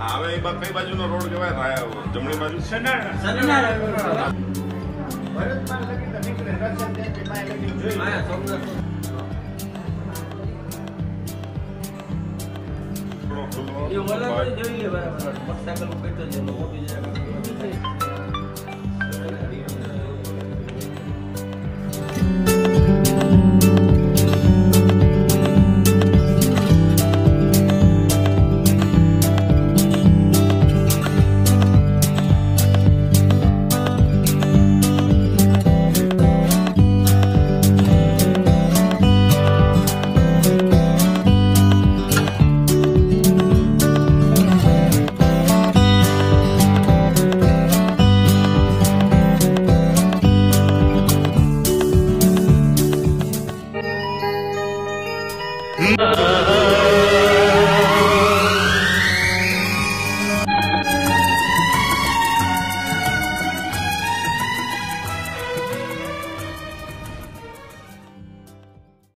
હવે એ કઈ બાજુનો રોડ કહેવાય? જમણી બાજુ જોઈએ બરાબર મોટરસાયકલ ઉપર તો મોટી જગ્યા